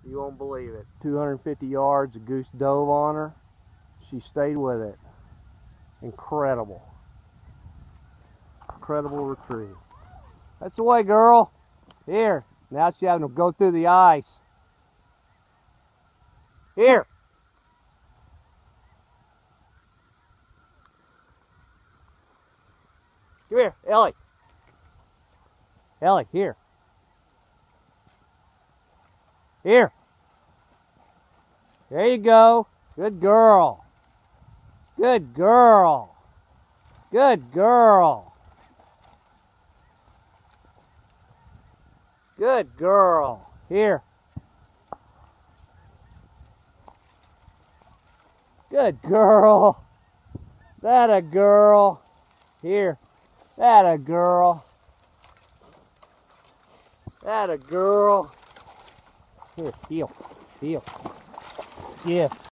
You won't believe it. 250 yards, a goose dove on her. She stayed with it. Incredible. Incredible retrieve. That's the way, girl. Here. Now she's having to go through the ice. Here. Come here, Ellie. Ellie, here. Here. There you go. Good girl. Good girl. Good girl. Good girl. Here. Good girl. That a girl. Here. That a girl. That a girl. Here, heel. Heel. Yeah.